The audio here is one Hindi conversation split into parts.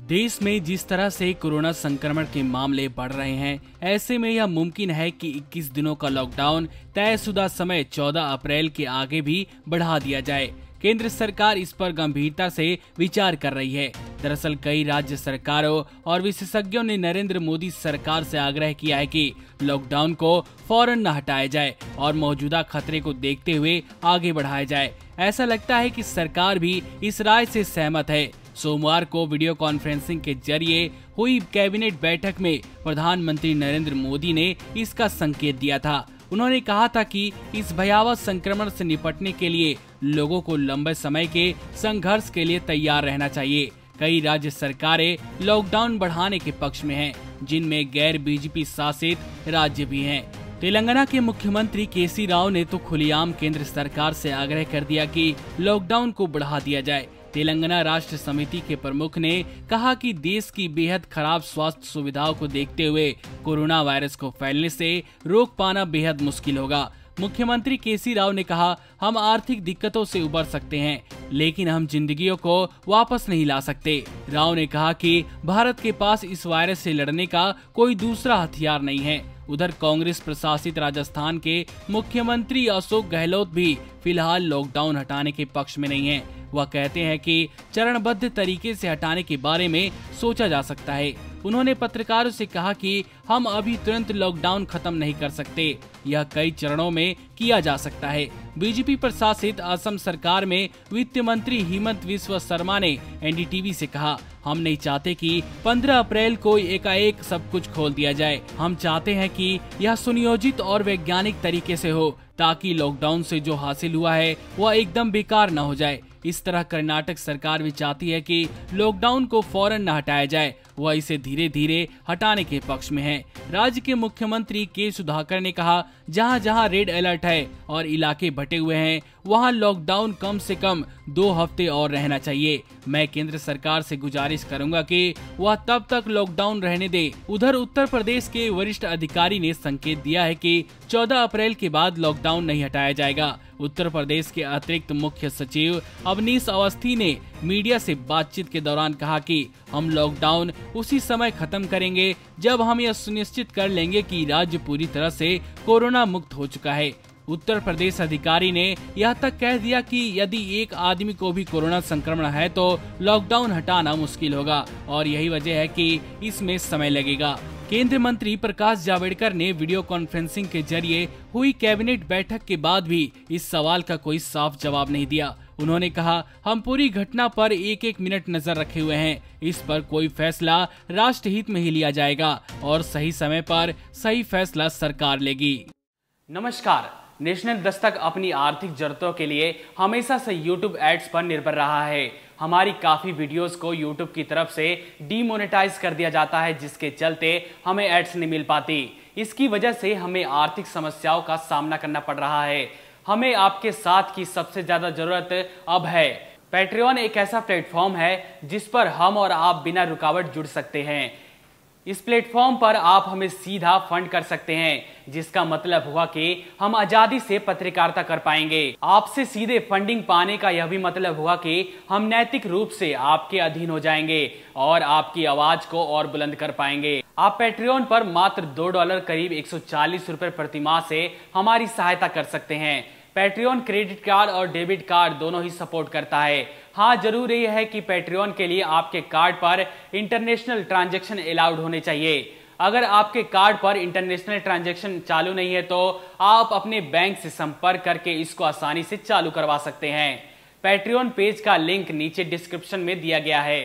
देश में जिस तरह से कोरोना संक्रमण के मामले बढ़ रहे हैं, ऐसे में यह मुमकिन है कि 21 दिनों का लॉकडाउन तयशुदा समय 14 अप्रैल के आगे भी बढ़ा दिया जाए। केंद्र सरकार इस पर गंभीरता से विचार कर रही है। दरअसल कई राज्य सरकारों और विशेषज्ञों ने नरेंद्र मोदी सरकार से आग्रह किया है कि लॉकडाउन को फौरन न हटाया जाए और मौजूदा खतरे को देखते हुए आगे बढ़ाया जाए। ऐसा लगता है कि सरकार भी इस राय से सहमत है। सोमवार को वीडियो कॉन्फ्रेंसिंग के जरिए हुई कैबिनेट बैठक में प्रधानमंत्री नरेंद्र मोदी ने इसका संकेत दिया था। उन्होंने कहा था कि इस भयावह संक्रमण से निपटने के लिए लोगों को लंबे समय के संघर्ष के लिए तैयार रहना चाहिए। कई राज्य सरकारें लॉकडाउन बढ़ाने के पक्ष में हैं, जिनमें गैर बीजेपी शासित राज्य भी हैं। तेलंगाना के मुख्यमंत्री केसी राव ने तो खुलेआम केंद्र सरकार से आग्रह कर दिया कि लॉकडाउन को बढ़ा दिया जाए। तेलंगाना राष्ट्र समिति के प्रमुख ने कहा कि देश की बेहद खराब स्वास्थ्य सुविधाओं को देखते हुए कोरोना वायरस को फैलने से रोक पाना बेहद मुश्किल होगा। मुख्यमंत्री केसी राव ने कहा, हम आर्थिक दिक्कतों से उबर सकते हैं, लेकिन हम जिंदगियों को वापस नहीं ला सकते। राव ने कहा कि भारत के पास इस वायरस से लड़ने का कोई दूसरा हथियार नहीं है। उधर कांग्रेस प्रशासित राजस्थान के मुख्यमंत्री अशोक गहलोत भी फिलहाल लॉकडाउन हटाने के पक्ष में नहीं है। वह कहते हैं कि चरणबद्ध तरीके से हटाने के बारे में सोचा जा सकता है। उन्होंने पत्रकारों से कहा कि हम अभी तुरंत लॉकडाउन खत्म नहीं कर सकते, यह कई चरणों में किया जा सकता है। बीजेपी प्रशासित असम सरकार में वित्त मंत्री हिमंत विश्व शर्मा ने एनडीटीवी से कहा, हम नहीं चाहते कि 15 अप्रैल को एकाएक सब कुछ खोल दिया जाए। हम चाहते हैं कि यह सुनियोजित और वैज्ञानिक तरीके से हो, ताकि लॉकडाउन से जो हासिल हुआ है वह एकदम बेकार न हो जाए। इस तरह कर्नाटक सरकार भी चाहती है कि लॉकडाउन को फौरन न हटाया जाए, वह इसे धीरे धीरे हटाने के पक्ष में है। राज्य के मुख्यमंत्री के सुधाकर ने कहा, जहां जहां रेड अलर्ट है और इलाके बटे हुए हैं, वहां लॉकडाउन कम से कम 2 हफ्ते और रहना चाहिए। मैं केंद्र सरकार से गुजारिश करूंगा कि वह तब तक लॉकडाउन रहने दे। उधर उत्तर प्रदेश के वरिष्ठ अधिकारी ने संकेत दिया है कि 14 अप्रैल के बाद लॉकडाउन नहीं हटाया जाएगा। उत्तर प्रदेश के अतिरिक्त मुख्य सचिव अवनीश अवस्थी ने मीडिया से बातचीत के दौरान कहा कि हम लॉकडाउन उसी समय खत्म करेंगे जब हम यह सुनिश्चित कर लेंगे कि राज्य पूरी तरह से कोरोना मुक्त हो चुका है। उत्तर प्रदेश अधिकारी ने यह तक कह दिया कि यदि एक आदमी को भी कोरोना संक्रमण है तो लॉकडाउन हटाना मुश्किल होगा और यही वजह है कि इसमें समय लगेगा। केंद्रीय मंत्री प्रकाश जावड़ेकर ने वीडियो कॉन्फ्रेंसिंग के जरिए हुई कैबिनेट बैठक के बाद भी इस सवाल का कोई साफ जवाब नहीं दिया। उन्होंने कहा, हम पूरी घटना पर एक एक मिनट नजर रखे हुए हैं। इस पर कोई फैसला राष्ट्रहित में ही लिया जाएगा और सही समय पर सही फैसला सरकार लेगी। नमस्कार। नेशनल दस्तक अपनी आर्थिक जरूरतों के लिए हमेशा से YouTube एड्स पर निर्भर रहा है। हमारी काफी वीडियोस को YouTube की तरफ से डीमोनेटाइज कर दिया जाता है, जिसके चलते हमें एड्स नहीं मिल पाती। इसकी वजह से हमें आर्थिक समस्याओं का सामना करना पड़ रहा है। हमें आपके साथ की सबसे ज्यादा जरूरत अब है। पैट्रियन एक ऐसा प्लेटफॉर्म है जिस पर हम और आप बिना रुकावट जुड़ सकते हैं। इस प्लेटफॉर्म पर आप हमें सीधा फंड कर सकते हैं, जिसका मतलब हुआ कि हम आजादी से पत्रकारिता कर पाएंगे। आपसे सीधे फंडिंग पाने का यह भी मतलब हुआ कि हम नैतिक रूप से आपके अधीन हो जाएंगे और आपकी आवाज को और बुलंद कर पाएंगे। आप पैट्रियन पर मात्र $2 करीब 140 रुपए प्रति माह से हमारी सहायता कर सकते हैं। पैट्रियन क्रेडिट कार्ड और डेबिट कार्ड दोनों ही सपोर्ट करता है। हाँ, जरूर यह है कि पैट्रियन के लिए आपके कार्ड पर इंटरनेशनल ट्रांजैक्शन अलाउड होने चाहिए। अगर आपके कार्ड पर इंटरनेशनल ट्रांजैक्शन चालू नहीं है तो आप अपने बैंक से संपर्क करके इसको आसानी से चालू करवा सकते हैं। पैट्रियन पेज का लिंक नीचे डिस्क्रिप्शन में दिया गया है।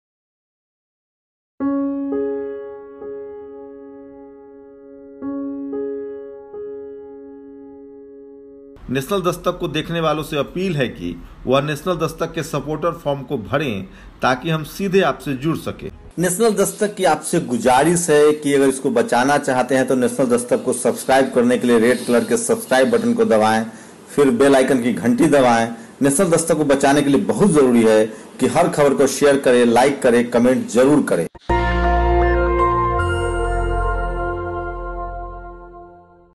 नेशनल दस्तक को देखने वालों से अपील है कि वह नेशनल दस्तक के सपोर्टर फॉर्म को भरें ताकि हम सीधे आपसे जुड़ सके। नेशनल दस्तक की आपसे गुजारिश है कि अगर इसको बचाना चाहते हैं तो नेशनल दस्तक को सब्सक्राइब करने के लिए रेड कलर के सब्सक्राइब बटन को दबाएं, फिर बेल आइकन की घंटी दबाएं। नेशनल दस्तक को बचाने के लिए बहुत जरूरी है कि हर खबर को शेयर करें, लाइक करें, कमेंट जरूर करें।